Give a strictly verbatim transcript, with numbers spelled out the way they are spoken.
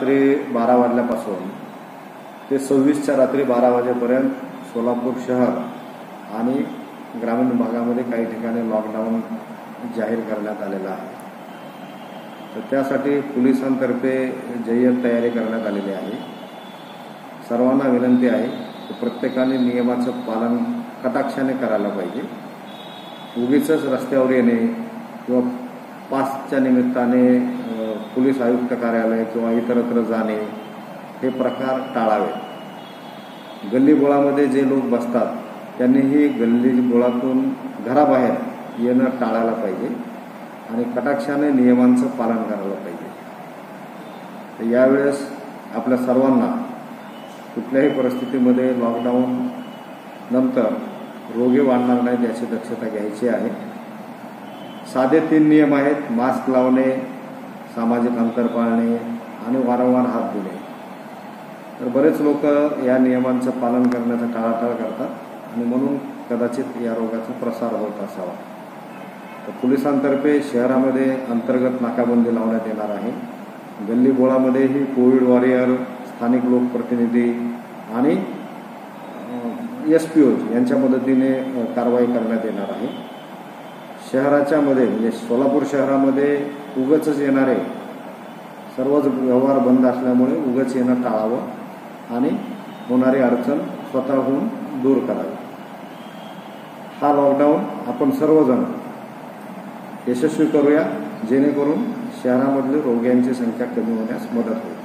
रात्री बारा वाजल्यापासून ते सव्वीसच्या रात्री बारा वाजेपर्यंत सोलापूर शहर आणि ग्रामीण भागामध्ये काही ठिकाणी लॉकडाऊन जाहीर करण्यात आलेला आहे। तर त्यासाठी पोलिसांतर्फे जय्यत तयारी करण्यात आलेली आहे। सर्वांना विनंती आहे की प्रत्येकाने नियमाचं पालन कटाक्षाने करायला पाहिजे। उगीचच रस्त्यावर येणे किंवा पासच्या निमित्ताने पोलीस आयुक्त कार्यालय किंवा इतरत्र जाणे हे प्रकार टाळावे। गल्लीबोळामध्ये जे लोक बसतात त्यांनीही गल्लीबोळातून घराबाहेर येणं टाळायला पाहिजे आणि कटाक्षाने नियमांचं पालन करायला पाहिजे। तर यावेळेस आपल्या सर्वांना कुठल्याही परिस्थितीमध्ये लॉकडाऊन नंतर रोगी वाढणार नाहीत याची दक्षता घ्यायची आहे। साधे तीन नियम आहेत, मास्क लावणे, सामाजिक अंतर पाळणे आणि वारंवार हात धुणे। तर बरेच लोक या नियमांचं पालन करण्याचा टाळाटाळ करतात आणि म्हणून कदाचित या रोगाचा प्रसार होत असावा। तर पोलिसांतर्फे शहरामध्ये अंतर्गत नाकाबंदी लावण्यात येणार आहे। गल्लीबोळामध्येही कोविड वॉरियर, स्थानिक लोकप्रतिनिधी आणि एस पी ओ यांच्या मदतीने कारवाई करण्यात येणार आहे। शहराच्या मध्ये म्हणजे सोलापूर शहरामध्ये उगाचच येणारे सर्वच व्यवहार बंद असल्यामुळे उगाच येणं टाळावं आणि होणारी अडचण स्वतःहून दूर करावी। हा लॉकडाऊन आपण सर्वजण यशस्वी करूया, जेणेकरून शहरामधील रोग्यांची संख्या कमी होण्यास मदत होईल।